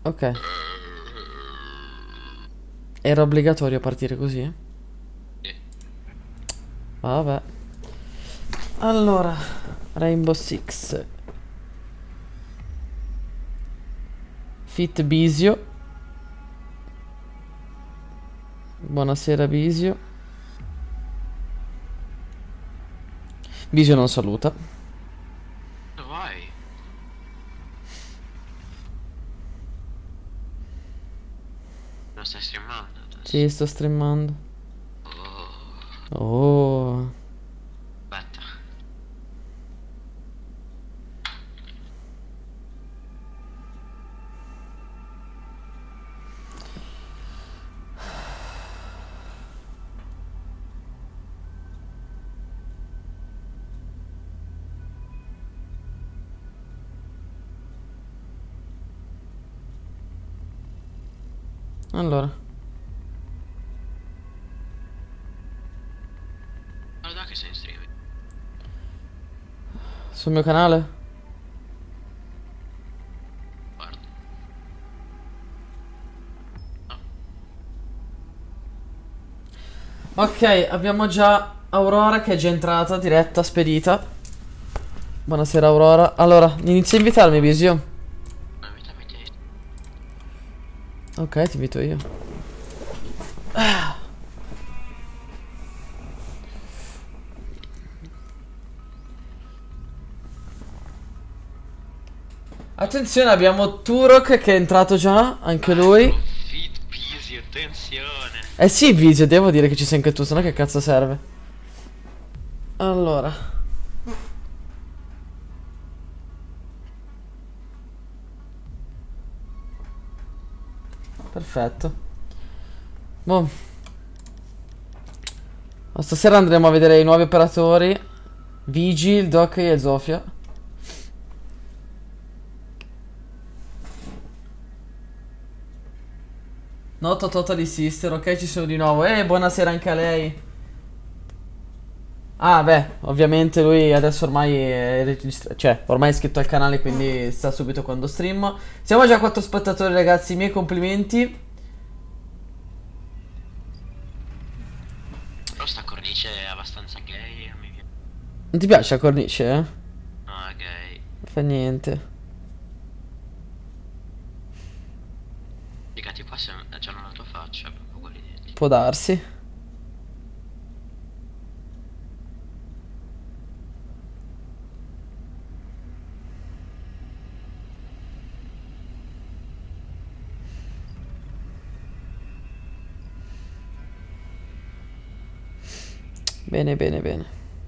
Ok. Era obbligatorio partire così? Vabbè. Allora, Rainbow Six. Fit Bisio. Buonasera Bisio. Bisio non saluta. Dove vai? Lo stai streamando adesso? Sì, sto streamando. Oh, Oh. aspetta. Allora. Guarda che sei in streaming. Sul mio canale? Guarda. Ok, abbiamo già Aurora che è già entrata, diretta, spedita. Buonasera Aurora. Allora, inizia a invitarmi, Bisio. Invitami te. Ok, ti invito io. Attenzione, abbiamo Turok che è entrato già, anche lui. Fit busy, attenzione. Eh sì, Visio, devo dire che ci sei anche tu, sennò che cazzo serve? Allora. Perfetto. Boh. Ma stasera andremo a vedere i nuovi operatori. Vigil, Doc e Zofia. Noto Totally Sister, ok, ci sono di nuovo. Buonasera anche a lei. Ah, beh, ovviamente lui adesso ormai è registrato, cioè, ormai è iscritto al canale, quindi sta subito quando stream. Siamo già 4 spettatori, ragazzi, miei complimenti. Però sta cornice è abbastanza gay, non mi piace. Non ti piace la cornice, eh? No, è gay. Non fa niente. Mica ti passa già la tua faccia, proprio quelli denti. Può darsi. Bene, bene, bene.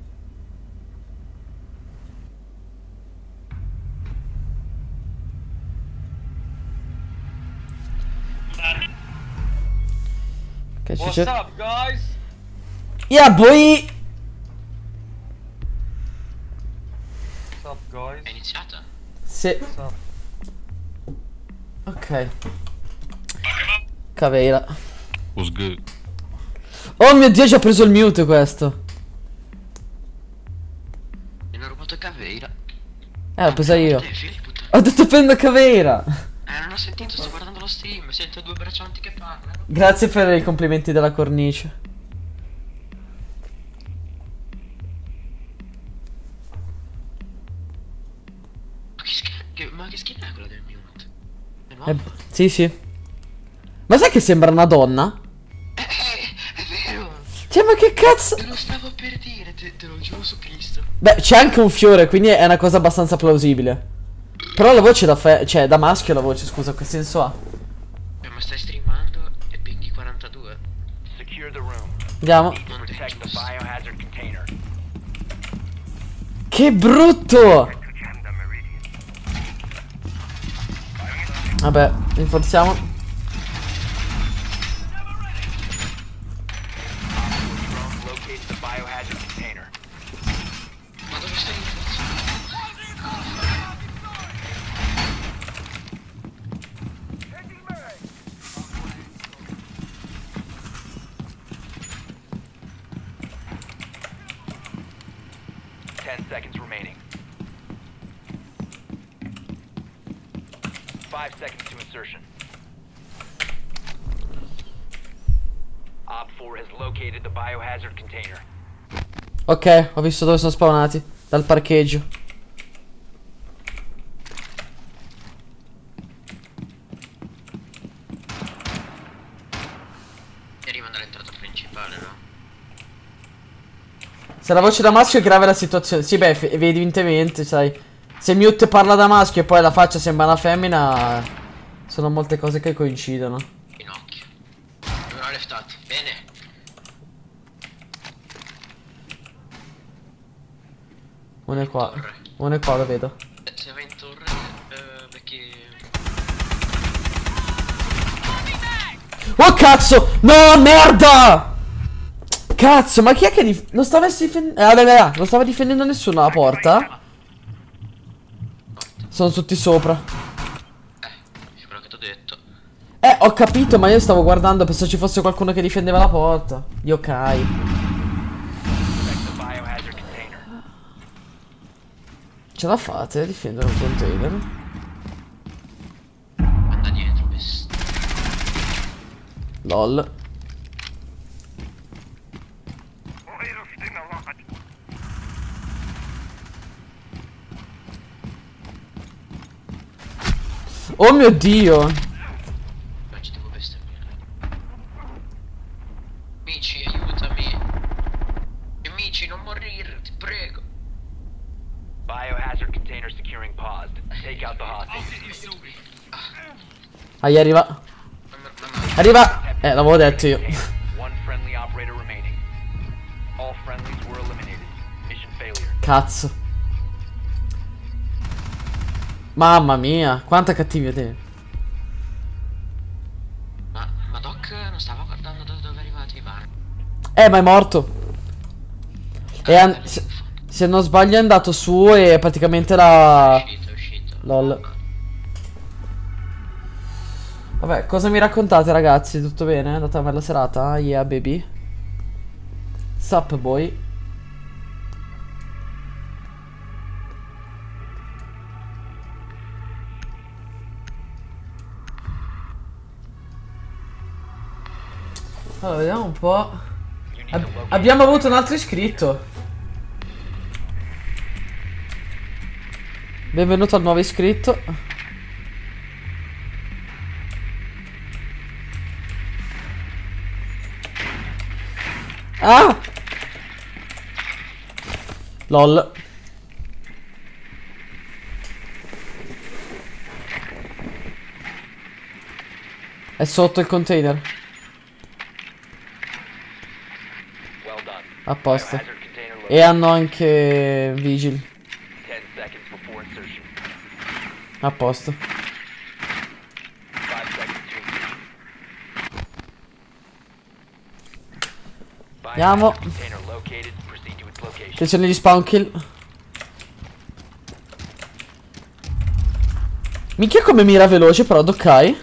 Ok, What's up, guys? Yeah, boy! What's up, guys? È iniziata? Sì. What's up? Ok. Caveira. Was good. Oh mio Dio, ci ha preso il mute questo. Mi hanno rubato Caveira. L'ho presa io. Te, figli di puttana. Ho detto prendo Caveira. Non ho sentito, sto guardando lo stream, sento due braccianti che parlano. Grazie per i complimenti della cornice. Ma che skin è quella del mute? È nuova? Sì, sì. Ma sai che sembra una donna? È vero! Cioè, ma che cazzo? Te lo stavo per dire, te lo giuro su Cristo. Beh, c'è anche un fiore, quindi è una cosa abbastanza plausibile. Però la voce cioè, da maschio la voce, scusa, che senso ha? Ma stai streamando e pinghi 42? Secure the room. Andiamo. Non Protect the biohazard container. Che brutto! Vabbè, rinforziamo. Drone located the biohazard container. Ma dove stai rinforzando? 10 seconds remaining. 5 5 seconds to insertion. Op 4 has located the biohazard container. Ok, ho visto dove sono spawnati. Dal parcheggio. Arrivano dall'entrata principale, no? Se la voce da maschio è grave la situazione. Sì, beh, evidentemente, sai. Se Mute parla da maschio e poi la faccia sembra una femmina, sono molte cose che coincidono. Ginocchio. Uno leftati. Bene. Uno è qua. Uno è qua, lo vedo. Se va in torre, perché... Oh cazzo! No, merda! Cazzo, ma chi è che non stava difendendo? Non stava difendendo nessuno alla porta? Sono tutti sopra. Quello che ti ho detto. Ho capito, ma io stavo guardando, pensavo ci fosse qualcuno che difendeva la porta. Yokai. Protect the biohazard container. Ce la fate a difendere un container? Anda dietro, questo. LOL. Oh mio Dio! Non ci devo bestemmiare. Amici, aiutami. Amici, non morire, ti prego. Biohazard container securing paused. Take out the hostage. Ahia, arriva. Arriva! L'avevo detto io. One friendly operator remaining. All friendlies were eliminated. Mission failure. Cazzo. Mamma mia, quanta cattiveria. Ma Doc non stava guardando da dove arrivati, ma... Ma è morto. Se non sbaglio è andato su e praticamente È uscito. LOL. Vabbè, cosa mi raccontate ragazzi? Tutto bene? È andata una bella serata? Yeah baby. Sup boy. Allora, vediamo un po'. Abbiamo avuto un altro iscritto. Benvenuto al nuovo iscritto. Ah! LOL. È sotto il container. Well done. A posto. Biohazard container E located. hanno anche Vigil. 10 seconds before insertion. A posto. 5 seconds to insertion. Andiamo. Biohazard container located. Proceed to its location. Attenzione agli spawn kill. Minchia come mira veloce però Dokai.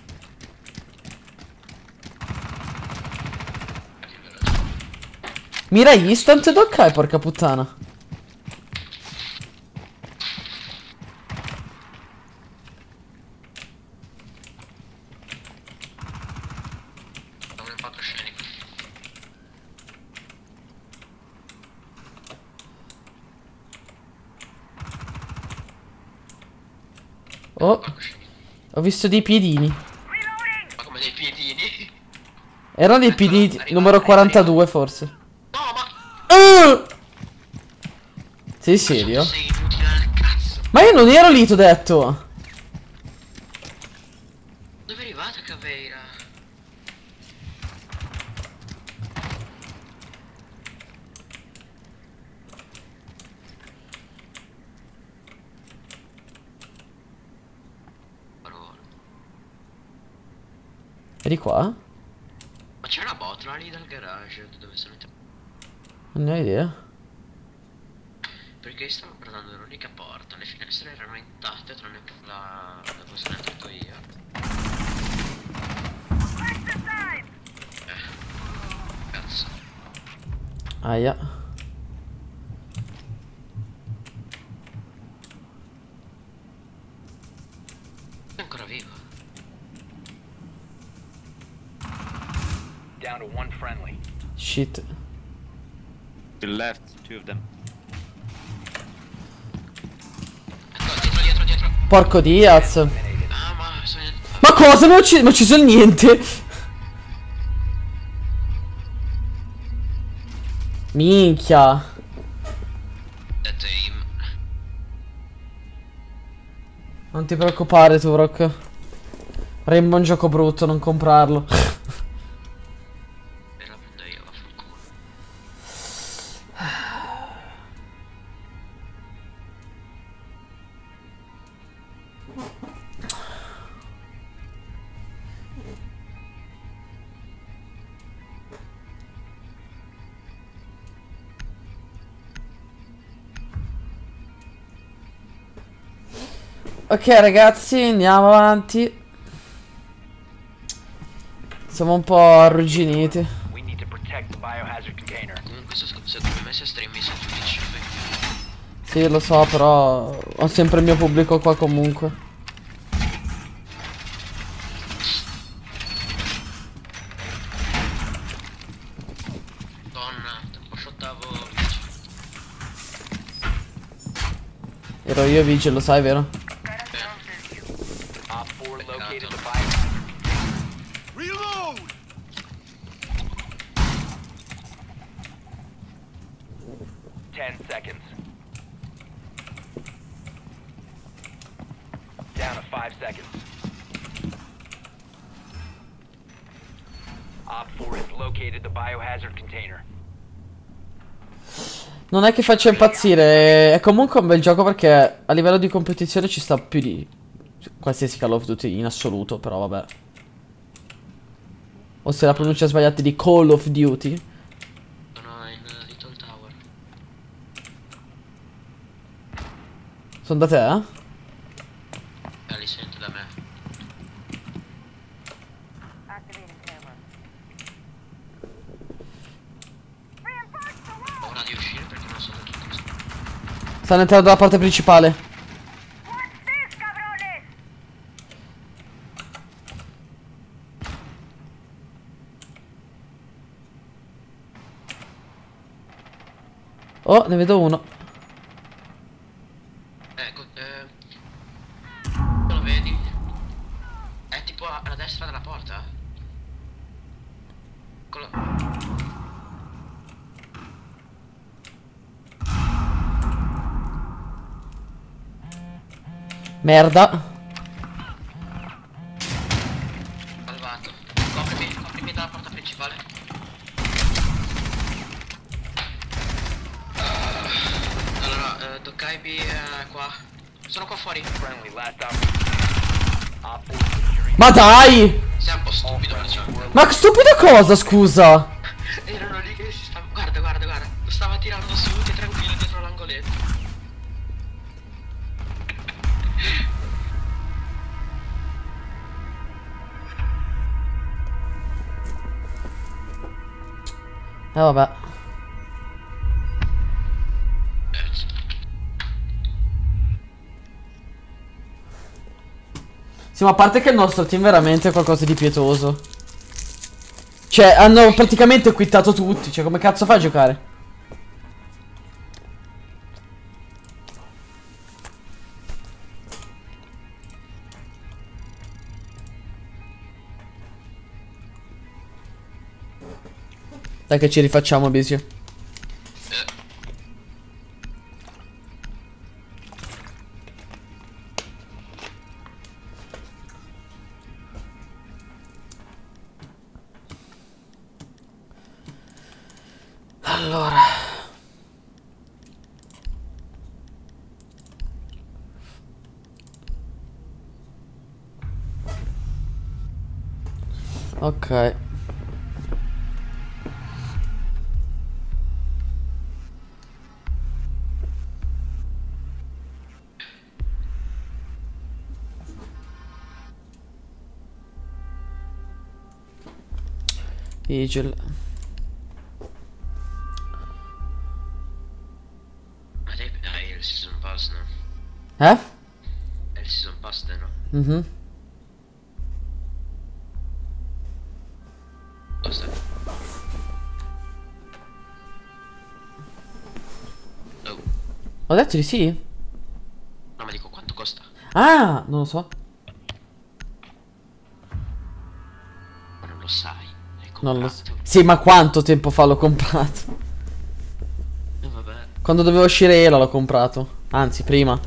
Mira instant Dokai, porca puttana. Non è fatto scenico. Oh, ho visto dei piedini. Ma come dei piedini? Erano dei piedini numero 42 forse. No, ma... Sei serio? Sei inutile al cazzo. Ma io non ero lì, t'ho detto. Dove è arrivata Caveira? Parola. Eri qua? Ma c'è una botola lì dal garage dove sono entrato. Non ne ho idea. Perché stavo guardando l'unica porta, le finestre erano intatte tranne per la dove sono entrato io. Cazzo. Aia. È ancora vivo. down to one friendly. Shit. To the left, two of them. Ecco, dietro. Porco Diaz. Eliminated. Ah, ma sono... Ma cosa? Non ci sono niente. Minchia. That aim. Non ti preoccupare, Turok. Rainbow è un gioco brutto, non comprarlo. E la prendo io, vaffanculo. Ok ragazzi, andiamo avanti. Siamo un po' arrugginiti. We need to protect the biohazard container. Comunque secondo me se streami su Twitch Sì, lo so, però ho sempre il mio pubblico qua comunque. Donna, troppo shottavo. Ero io Vigil, lo sai, vero? Op 4 located the Peccato. biohazard. Reload! 10 seconds. Down to 5 seconds. Op 4 has located the biohazard container. Non è che faccia impazzire, è comunque un bel gioco perché a livello di competizione ci sta più di qualsiasi Call of Duty in assoluto, però vabbè. O se la pronuncia sbagliata di Call of Duty. Sono in Little Tower. Sono da te, eh? Li sento da me. Ho ora di uscire perché non so da che cosa. Stanno entrando dalla porta principale. Oh, ne vedo uno. Ecco, lo vedi? È tipo alla destra della porta. Eccolo. Merda. Salvato. Coprimi dalla porta principale. Allora, Dokkaibi qua. Sono qua fuori. Friendly, last op. Op 4 securing. Ma dai! Sei un po' stupido, perciò. Ma stupida cosa, scusa? Erano lì che si stava. Guarda. Lo stava tirando su, che tranquillo dietro l'angoletto. Vabbè. Sì, ma a parte che il nostro team veramente è qualcosa di pietoso. Cioè, hanno praticamente quittato tutti. Cioè, come cazzo fai a giocare? Dai che ci rifacciamo, Bisio. Allora. Ok. Vigil. Ma dai, è il season pass, no? Eh? È il season pass, no? Mhm. Basta. Ho detto di sì? No, ma dico quanto costa? Ah, non lo so. Ma non lo sai. L'hai Non lo so. comprato. Sì, ma quanto tempo fa l'ho comprato? Vabbè. Quando doveva uscire Ela l'ho comprato. Anzi, prima.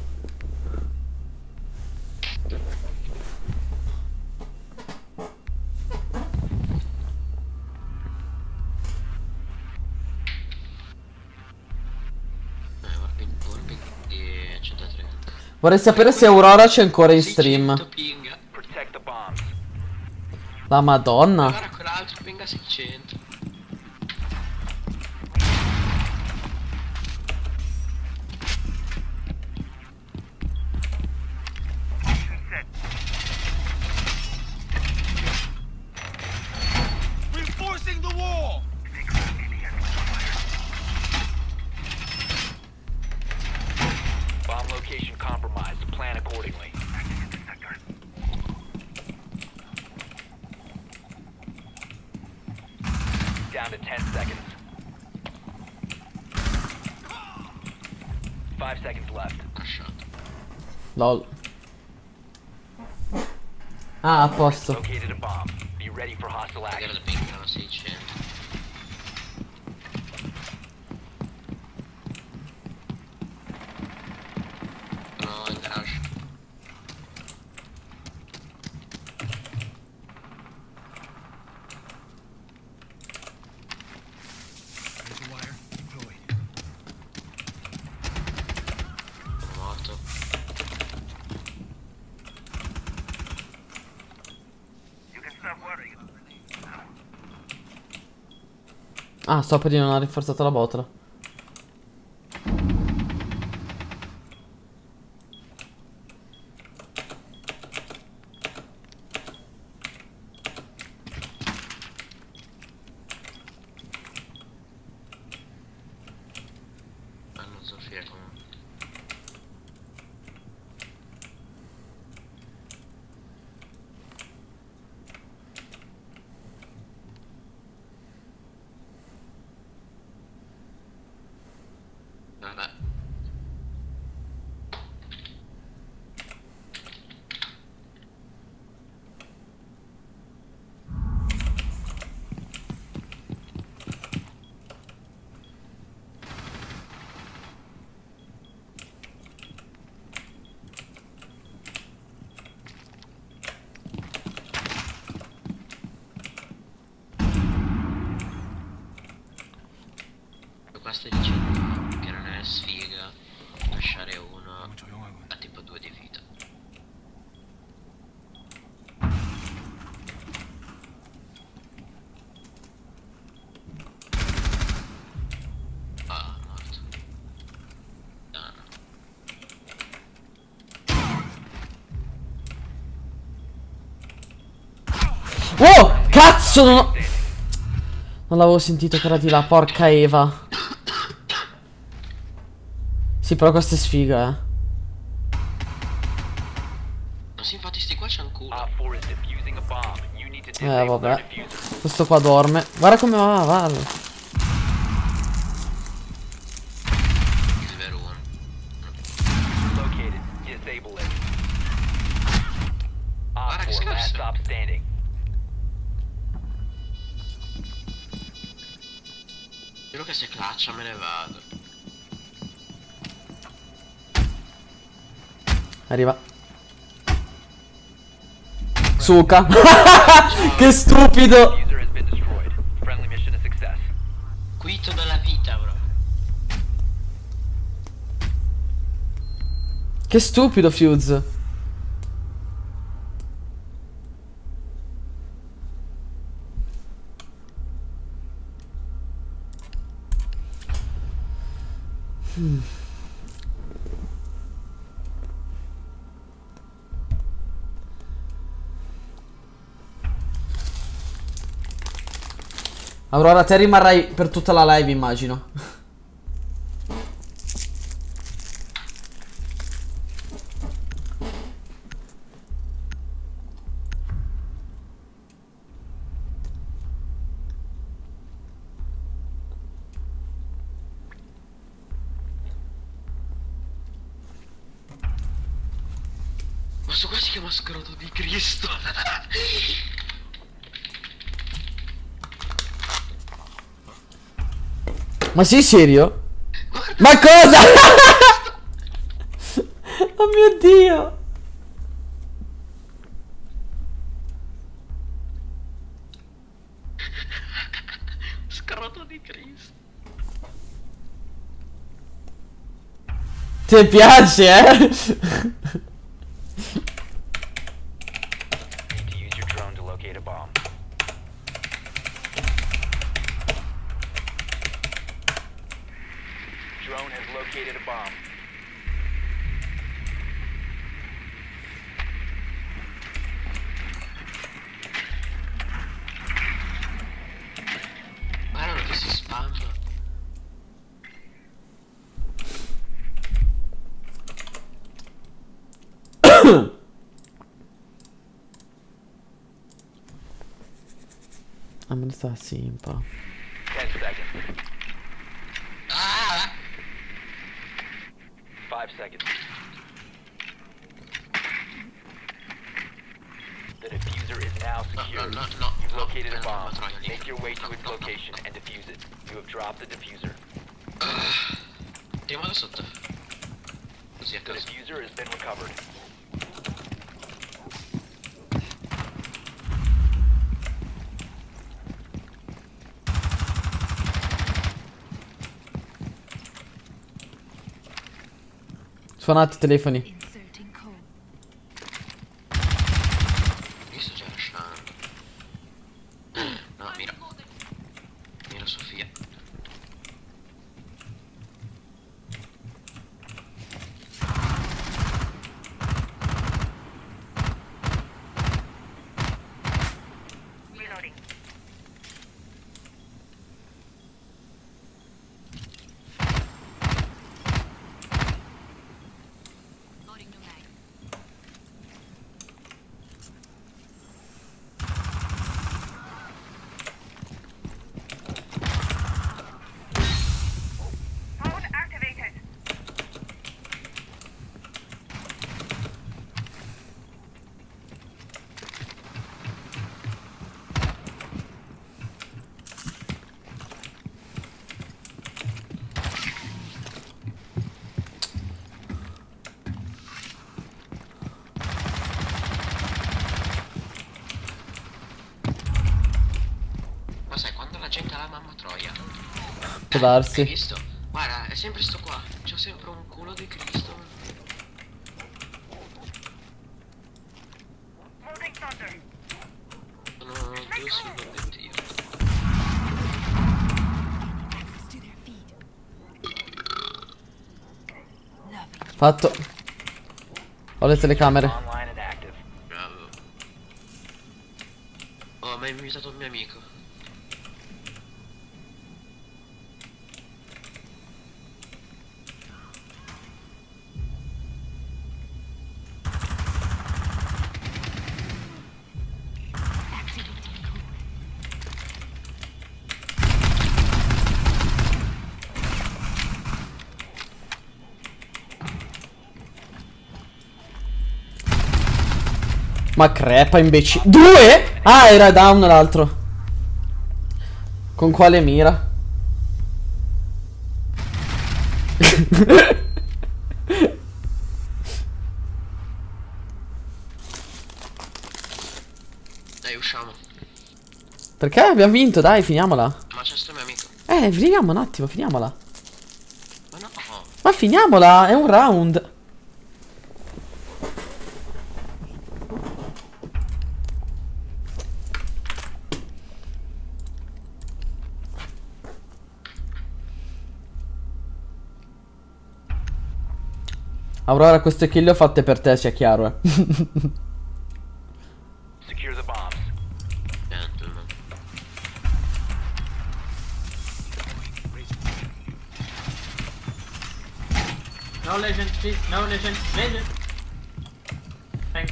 Warping di 130. Vorrei sapere se Aurora c'è ancora in stream. 600 pinga. Protect the bombs. La Madonna. Guarda quell'altro pinga 600. Reinforcing the wall! Bomb location compromised. Plan accordingly. Down to 10 seconds. 5 seconds left. Lasciato. Lol. Ah, a posto. Located a bomb. Be ready for hostile Vedere action. la pinga erano 600. No, in garage. Razor wire deployed. Sono morto. Ah, sto per dire non ha rinforzato la botola. Hanno Sofia comunque. Vabbè. Qua stai dicendo che non è sfiga lasciare uno a tipo 2 di vita. Ah, morto. Danno. Oh, cazzo, non l'avevo sentito che era di là, porca Eva. Sì, però questa è sfiga, Ma sì, infatti sti qua c'è un culo. Op 4 is defusing a bomb. You need to disable vabbè. their diffuser. Questo qua dorme. Guarda come va. Livello 1. Located. Disable it. Op Guarda che 4, last scherzo. stop standing. Spero che se claccia me ne vado. Arriva. Suca. Che stupido. Diffuser has been destroyed. Friendly mission a success. Quito dalla vita, bro. Che stupido, Fuse. Aurora, te rimarrai per tutta la live, immagino. Questo qua si chiama scroto di Cristo. Ma sei serio? Ma cosa? Oh mio Dio. Scroto di Cristo. Ti piace, eh? Need to use your drone to locate a bomb. Drone has located a bomb. Guarda che si spamma. Ah, me ne sta simpa. 10 seconds. Ah! 5 seconds. The diffuser is now secured. no, You've no, located a no, bomb. no, no, Make your way to no, its no, no, location no. and defuse it. You have dropped the diffuser. Tiriamo da sotto. Così a The caso. diffuser has been recovered. Suonate i telefoni. Inserting code. Io sto già lasciando. No, mira. Mira Sofia. Reloading. Loading new mag. Mode activated. Ma sai, quando la gente ha la mamma troia. Può darsi. Hai visto? Guarda, è sempre sto qua. C'ho sempre un culo di Cristo. Moving thunder. Sono due sull'obiettivo. Access to their feed. Loving you. Fatto. Ho le telecamere. Online and active. Bravo. Oh, mi ha invitato un mio amico. Activating code. Ma crepa imbecille. Due? Ah, era down l'altro. Con quale mira? Dai, usciamo. Perché abbiamo vinto? Dai, finiamola. Ma c'è sto mio amico. Finiamo un attimo, finiamola. Ma no. Ma finiamola, è un round. Aurora, queste kill le ho fatte per te, sia chiaro, eh. Secure the bombs. Gentleman. No legend, please. No legend. Legend. Thanks.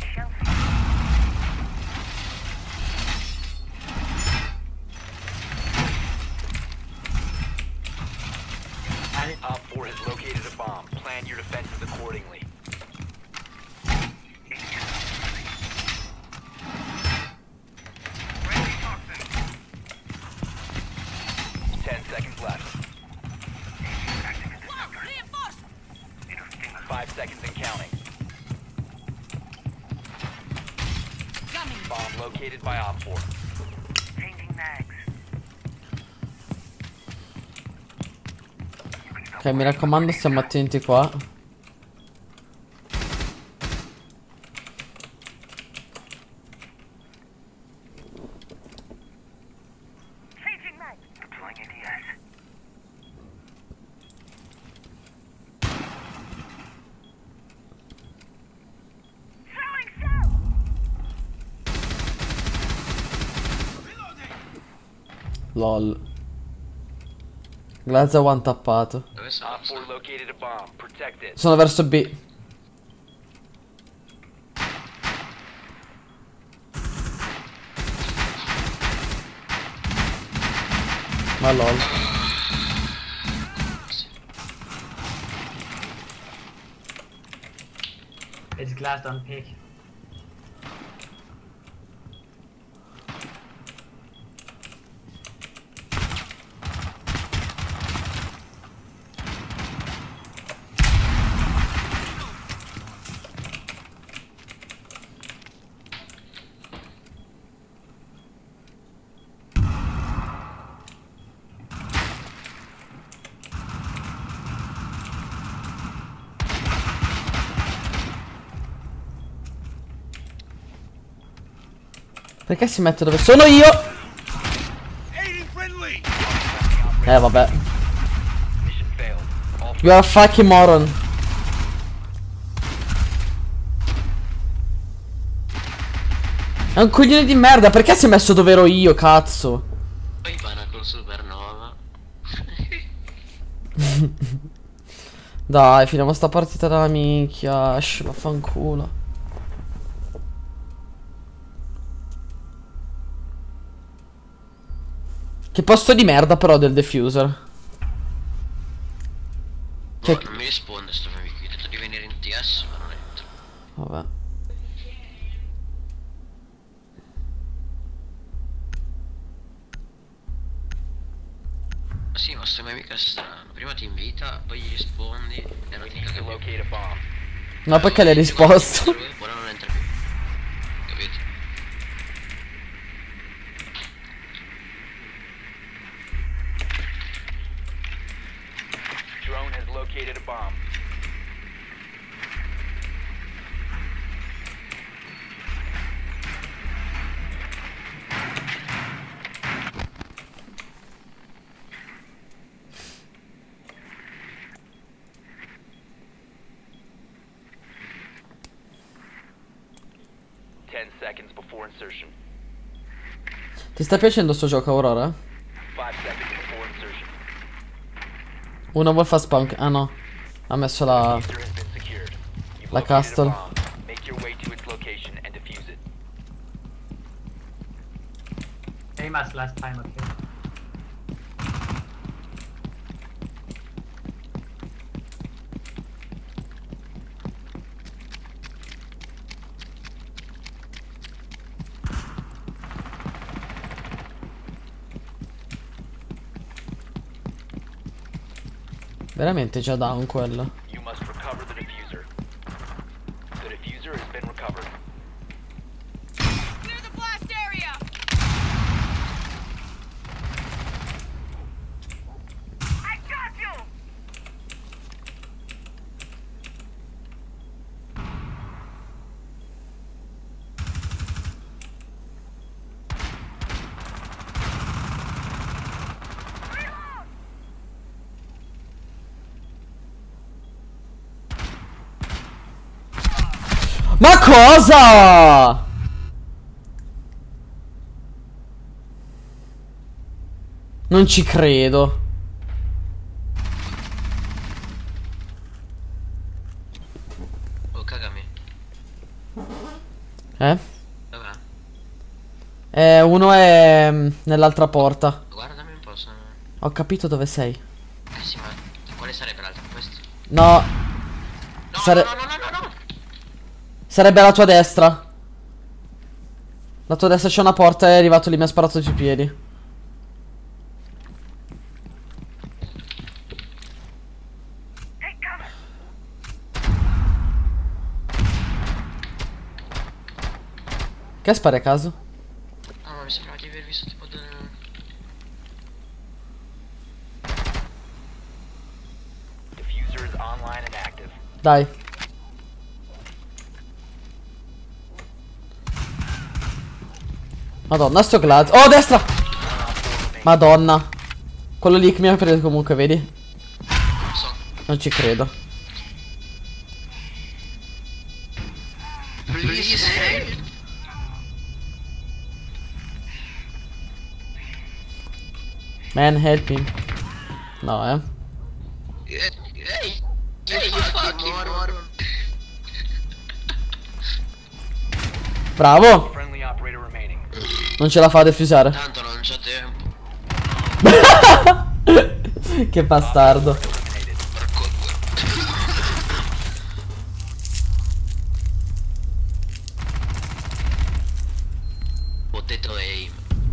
Op 4 has located a bomb. Plan your defenses accordingly. located by Op 4. Changing mags. Ok, mi raccomando, stiamo attenti qua. Changing mags. Deploying ADS. Throwing cell. LOL. Glazza one tappato. Dove sono? Op 4 located a bomb. Protect it. Sono verso B. Ma lol. It's glassed on pig. Perché si mette dove sono io? Aiding friendly! Vabbè. Mission failed. All You are a fucking moron. È un coglione di merda. Perché si è messo dove ero io, cazzo? Poi vanno con Supernova. Dai, finiamo sta partita dalla minchia. Vaffanculo. Che posto di merda però del diffuser. No, non mi risponde sto mio amico. Gli ho detto di venire in TS, ma non entra. Vabbè. Ma sì, ma sto mio amico è strano. Prima ti invita, poi gli rispondi e non ti need to caga più. locate a bomb. No, perché l'hai risposto? Ora non entra più. Capito? Drone has located a bomb. Ten seconds before insertion. Ti sta piacendo sto gioco, Aurora? 5 seconds before insertion. Uno vuol fare spunk. Ah no. Ha messo la... User has been secured. You've La located a castle. bomb. Make your way to its location and defuse it. Same as last time, okay? Veramente già down quello. You must recover the diffuser. The diffuser has been recovered. Clear the blast area. I got you. Ma cosa? Non ci credo. Oh, cagami. Dov'è? Uno è nell'altra porta. Guardami un po', sono... Ho capito dove sei. sì, ma quale sarebbe l'altro? Questo? No, No, Sare- no, no, no, no, no. sarebbe alla tua destra. La tua destra c'è una porta e è arrivato lì, mi ha sparato sui piedi. Take cover. Che spari a caso? mi sembrava di aver visto tipo del... Diffuser is online and active. Dai. Madonna, sto Glaz. Oh, destra! Madonna. Quello lì che mi ha preso comunque, vedi? Non so. Non ci credo. Please. Man, help him. No, Ehi, you fucking moron. Bravo. Friendly operator remaining. Non ce la fa a defusare. Tanto non c'è tempo. Che bastardo. Eliminated. Porco due. Potato aim.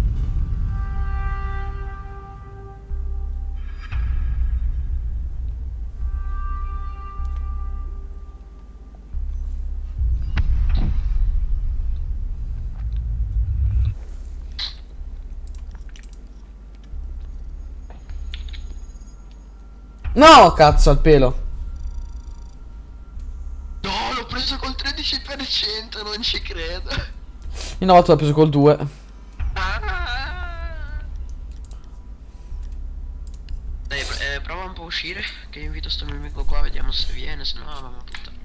No, cazzo, al pelo. No, l'ho preso col 13%, non ci credo. Una volta l'ho preso col 2. Dai, prova un po' a uscire. Che invito sto mio amico qua, vediamo se viene, se no va a puttana.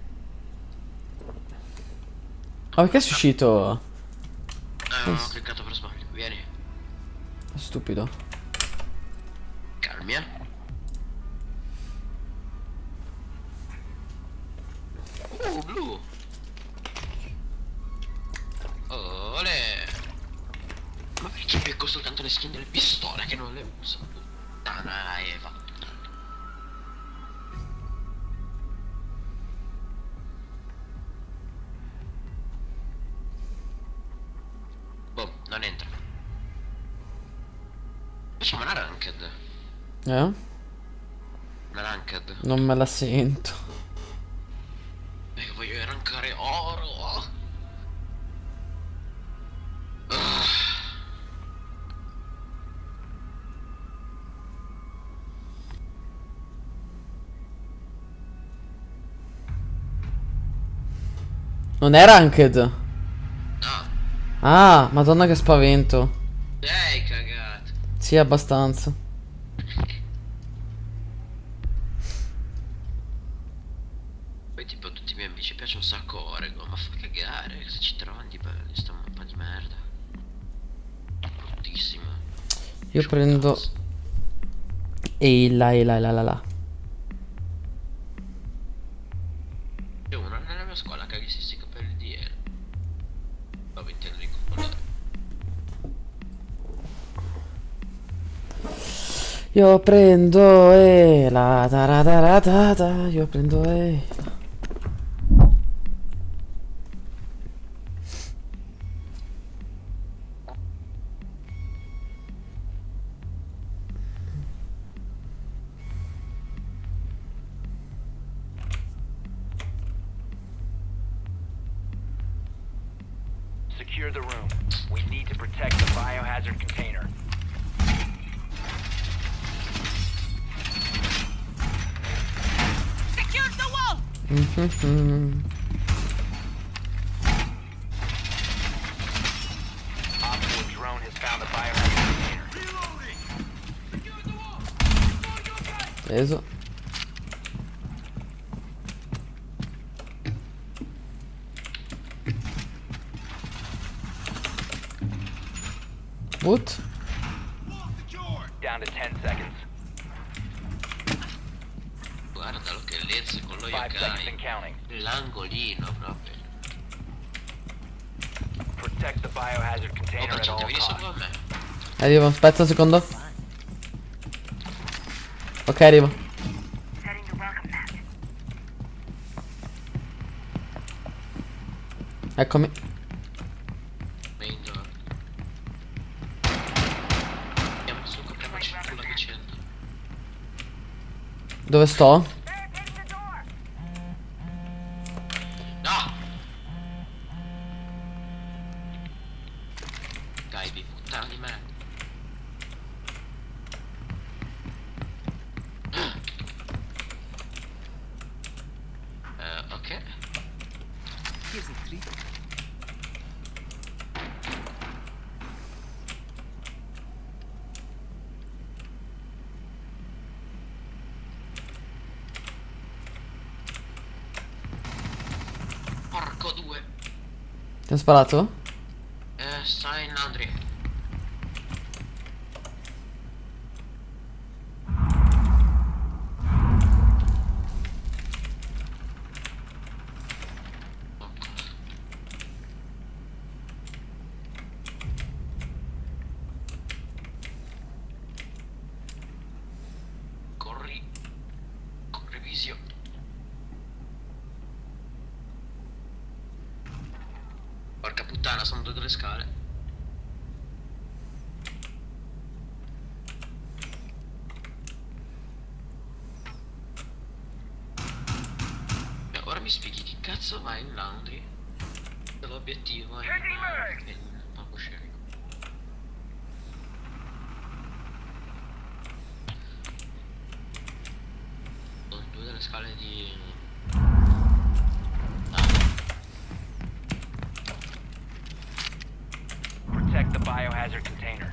Ma perché sei uscito? Ho cliccato per sbaglio, vieni. Stupido. Calmi, blu. Olè. Ma perché becco soltanto le skin delle pistole che non le uso? Puttana Eva. Boh, non entra. Facciamo una ranked. Una ranked. Non me la sento. Voglio rankare oro. Non è ranked. No. Ah, madonna che spavento. Dai, cagato. Sì, abbastanza. Poi tipo a tutti i miei amici piace un sacco Oregon. Ma fa cagare. Cosa ci trovano di belli? Sta mappa di merda. Bruttissima. Io prendo... E là. C'è uno nella mia scuola che ha gli stessi capelli di ieri. Vabbè, intendo di colore. Io prendo e la taratata. Io prendo e... Secure the room. We need to protect the biohazard container. Secure the wall! Op 4 drone has found the biohazard container. Preso. Boot. Down to 10 seconds. Guardalo che lezze con lo 5 seconds yokai. and counting. L'angolino proprio. Protect the biohazard Oh, container at facciate, all vieni costs. sopra a me. Arrivo, aspetta un secondo. Ok, arrivo. Setting the welcome mat. Eccomi. Main door. Andiamo su, capriamoci sulla vicenda. Dove sto? Barricade the door! No! Dai, puttana di me. Ok. Porco due. Ti ho sparato? Sta in laundry. Corri. Corri visio. Porca puttana, sono due delle scale. E ora mi spieghi che cazzo vai in laundry? Se l'obiettivo è il palco scerico. Sono due delle scale di... Protect the biohazard container.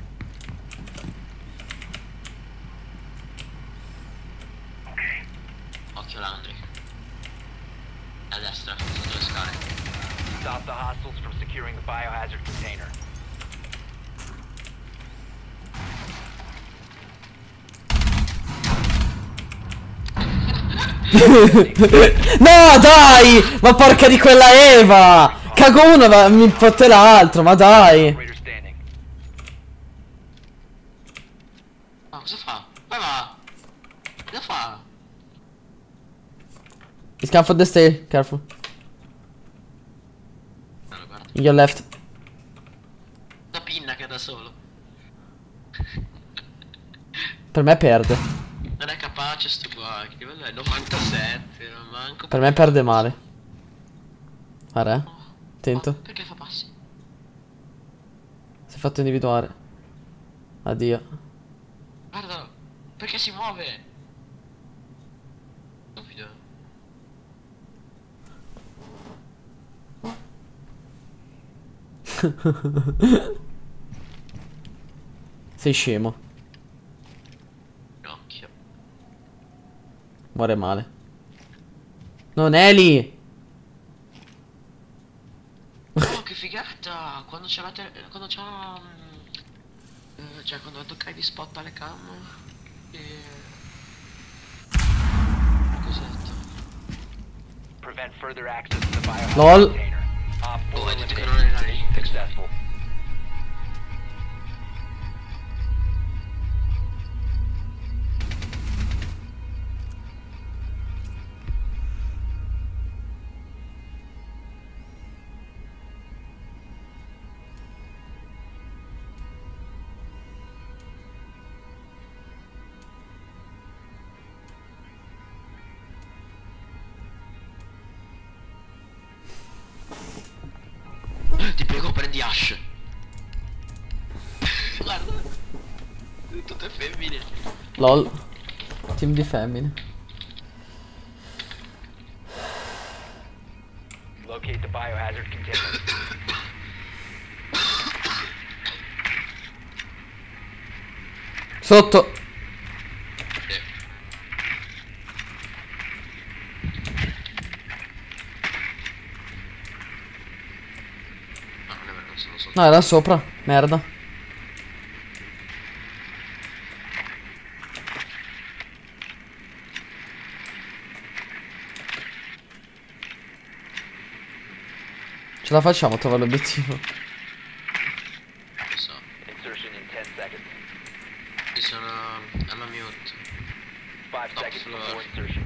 Occhio laundry. A destra, sotto le scale. Stop the hostiles from securing the biohazard container. No, dai! Ma porca di quella Eva! Cago uno, ma mi fotte l'altro, ma dai! Operator standing. Ma cosa fa? Va! Cosa fa? He's coming for the stair, careful. No, guarda. In your left. Una pinna che è da solo. Per me perde. Non è capace sto qua. Che livello è? 97. Non manco. Per me perde male. Guarda, attento. Perché fa passi? Si è fatto individuare. Addio. Guarda. Perché si muove? Stupido. Sei scemo. Occhio. Muore male. Non è lì. Oh, che figata! Quando c'è la quando c'è cioè quando toccavi spot alle cam cos'etto? Prevent further access to the biohazard Lol. container. Op 4 Oh, hai detto che eliminated. non era lì. Successful. Ti prego, prendi Ash. Guarda. Tutte femmine. LOL. Team di femmine. Locate the biohazard container. Sotto. No, non è vero, non sono sotto. No, era sopra. Merda. Ce la facciamo a trovare l'obiettivo. Lo so. Insertion in 10 seconds. Ci sono alla mute. 5 Top seconds floor. before insertion.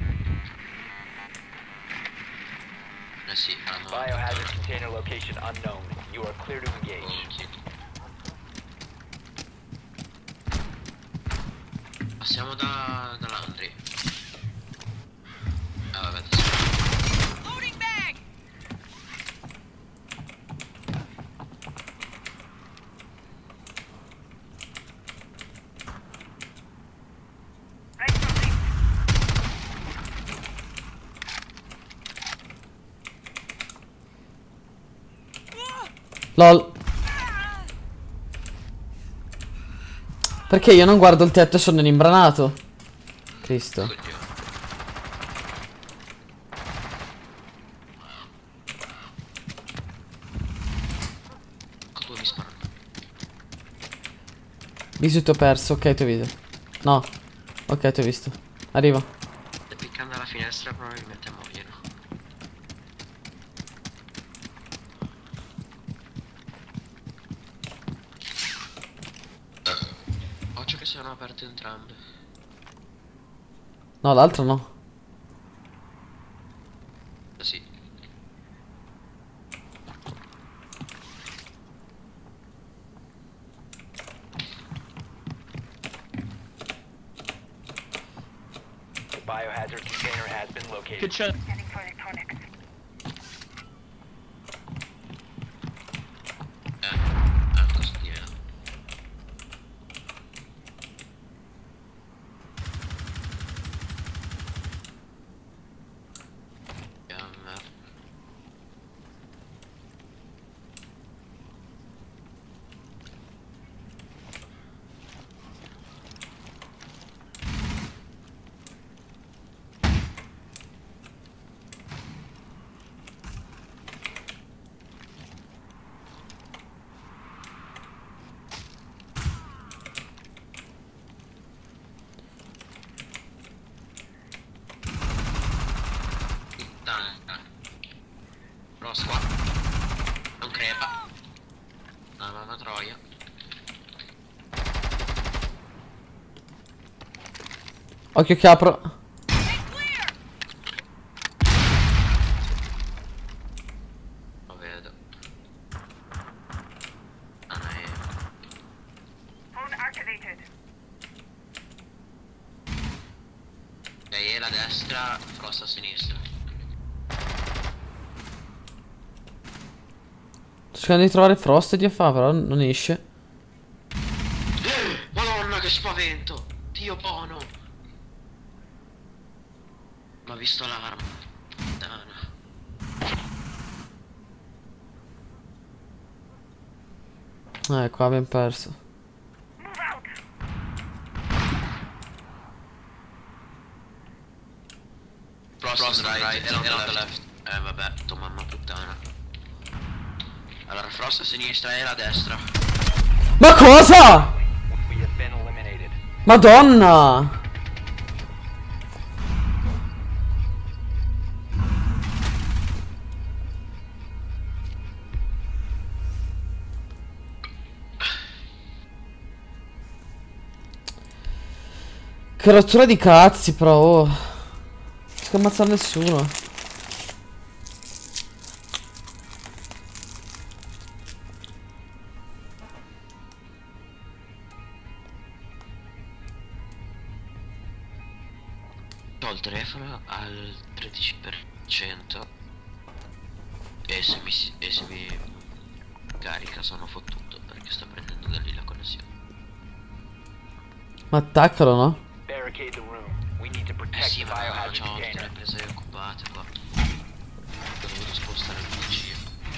Eh sì, alla mute. Biohazard container location unknown. You are clear to engage. Passiamo da Landry. Ah vabbè, adesso. Loading bag! LOL. Perché io non guardo il tetto e sono imbranato? Cristo. Coglione. Dove mi sparano? Visto ti ho perso. Ok, ti ho visto. No. Ok, ti ho visto. Arriva. Stai piccando alla finestra, probabilmente muoiono. Occhio che sono aperte entrambe. No, l'altro no. Sì. The biohazard container has been located. Good shot. Cosa dire? Merda. Puttana. Ross qua. Non crepa. La mamma troia. Occhio che apro. Lo vedo. Ah, no, Phone activated. lei è la destra, Frost a sinistra. Sto cercando di trovare Frost e Dio fa, però non esce. Madonna che spavento! Dio buono! Ma ha visto l'arma. Puttana. Qua abbiamo perso. Move out. Frost right e on the left. Vabbè, tu mamma puttana. Allora Frost a sinistra e la destra. Ma cosa? We have been eliminated. Madonna! Che rottura di cazzi, però. Oh. Non riesco a ammazzare nessuno. Ho il telefono al 13% e se mi carica sono fottuto perché sto prendendo da lì la connessione. Ma attaccalo, no? Barricade the room. We need to protect Sì, the ma biohazard c'ho tutte le container. prese occupate qua. Ho dovuto spostare il PC.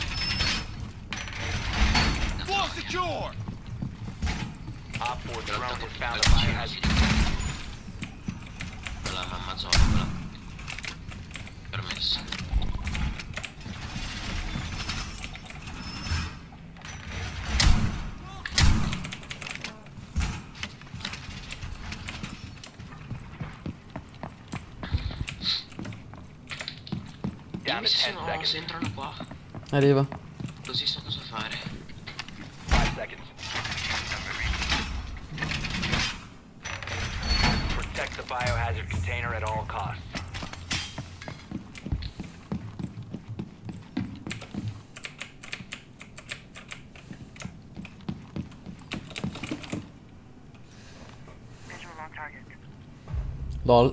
Floor secure! Op 4 drone has found Dal a vicino, biohazard. sì. Quella mamma zomba. Permesso. Down Dimmi to se 10 no, seconds. se entrano qua. Arriva. Così so cosa fare. 5 seconds. Protect the biohazard container at all costs. Visual on target. LOL.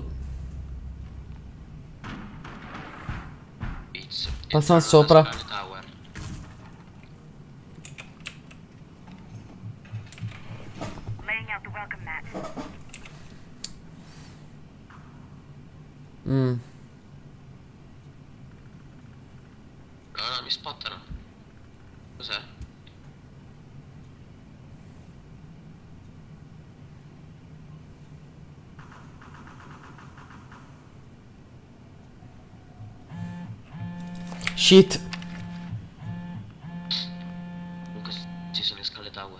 Pizza. Passano Entrano sopra. da Sky Tower. Laying out the welcome mat. No, no, mi spottano. Cos'è? Shit. Comunque ci sono le scale tower.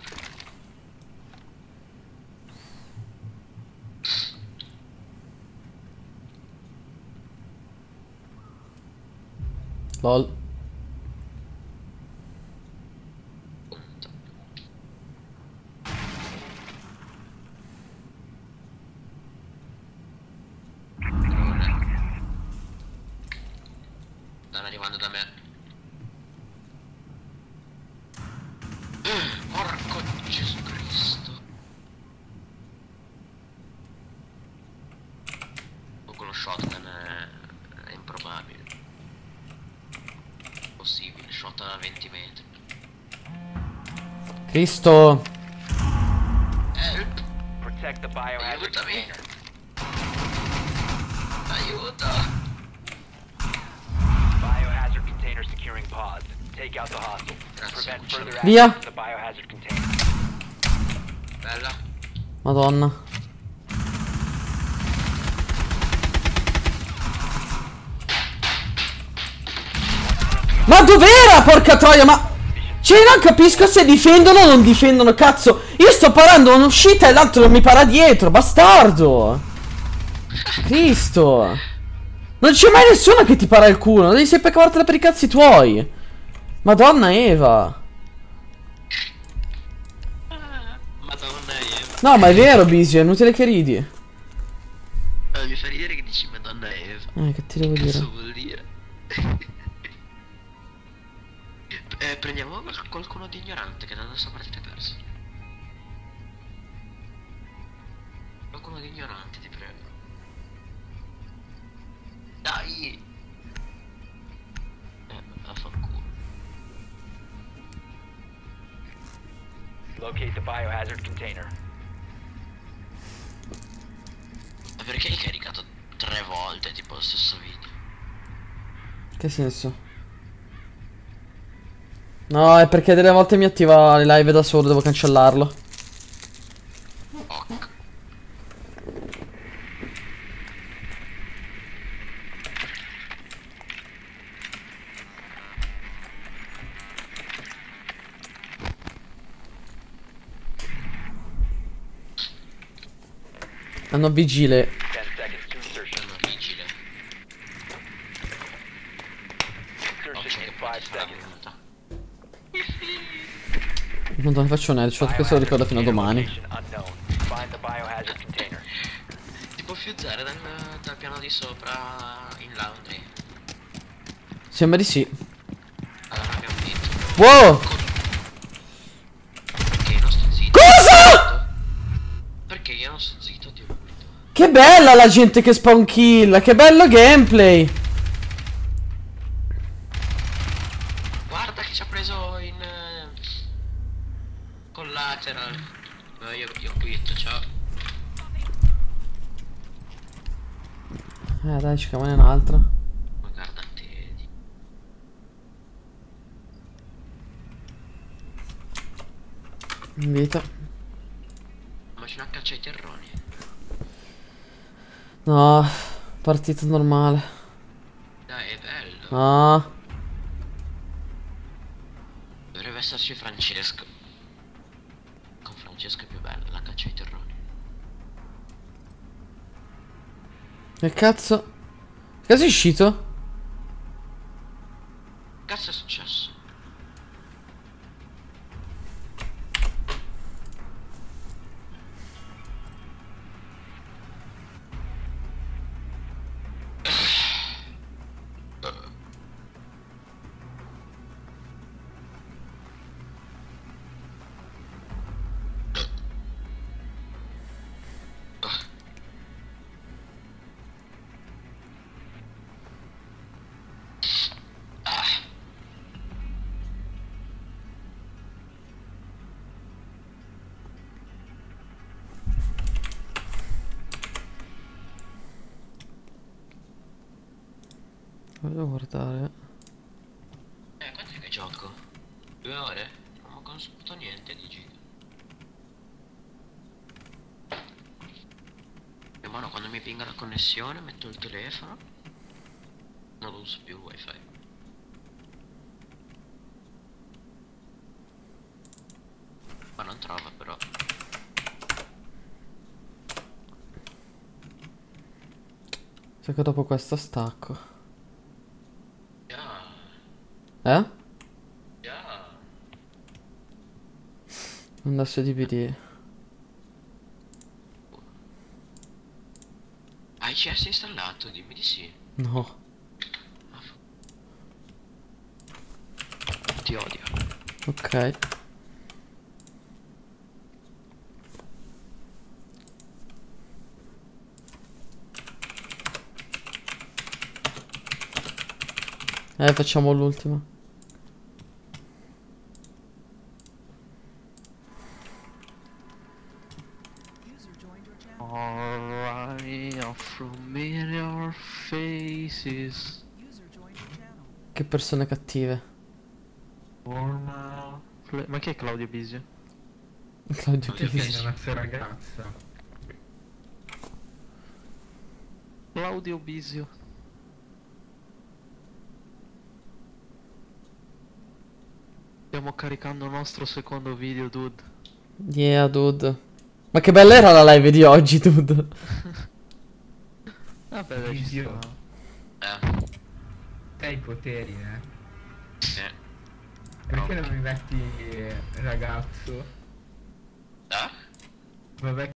Lol. Punto. Stanno arrivando da me. Porco Gesù Cristo. O con lo shotgun è improbabile. Possibile, shotgun a 20 metri. Cristo. Help! Protect the biohazard Aiutami! container. Aiuto! Biohazard container securing pods. Take out the hostile. Grazie, Prevent Lucio. further Via. access to the biohazard container. Bella. Madonna. Ma dov'era, porca troia, ma... Cioè, non capisco se difendono o non difendono, cazzo. Io sto parando un'uscita e l'altro non mi para dietro, bastardo. Cristo. Non c'è mai nessuno che ti para il culo, devi sempre cavartela per i cazzi tuoi. Madonna Eva. Madonna Eva. No, ma è vero, Bisio, è inutile che ridi. Mi fa ridere che dici Madonna Eva. Che ti devo Che dire? cazzo vuol dire? Prendiamo qualcuno di ignorante che da questa partita è persa. Qualcuno di ignorante, ti prego. Dai! Affanculo. Locate the biohazard container. Ma perché hai caricato 3 volte tipo lo stesso video? Che senso? No, è perché delle volte mi attiva le live da solo, devo cancellarlo. Ok. Hanno vigile. 10 seconds to insertion. Sono vigile. Insertion in 5 seconds. Non faccio un headshot, questo lo ricordo fino a domani. Location unknown. Find the biohazard container. Si può fusare dal piano di sopra in laundry. Sembra di sì. Allora abbiamo vinto. Wow! Perché io non sto zitto? Cosa? Perché io non sto zitto, Dio. Che bella la gente che spawn kill, che bello gameplay. Guarda che ci ha preso in collateral. No, io quitto, ciao. Dai, ci cavane un'altra. Ma guarda te. Invita. Ma c'è una caccia ai terroni. No, partita normale. Dai, è bello. No. Dovrebbe esserci Francesco. Con Francesco è più bella la caccia ai terroni. Che cazzo? Che cazzo è uscito? Cazzo è successo? Voglio guardare. Quanto è che gioco? 2 ore? Non ho consumato niente di giga. E mano, quando mi pinga la connessione metto il telefono. Non lo uso più il wifi. però. Sai che dopo questo stacco. Yeah. Eh? Yeah. Andasse DVD. Hai CS installato? Dimmi di sì. No. Ti odio. Ok. Facciamo l'ultima. Alright, familiar faces. Che persone cattive. Ma chi è Claudio Bisio? Claudio Che sei Bisio. una sua ragazza? Claudio Bisio. Stiamo caricando il nostro secondo video, dude. Yeah, dude. Ma che bella era la live di oggi, dude. Vabbè, dai, ci Bisio. sta. Hai i poteri, eh? Sì. Perché non mi metti ragazzo? Ah? Vabbè.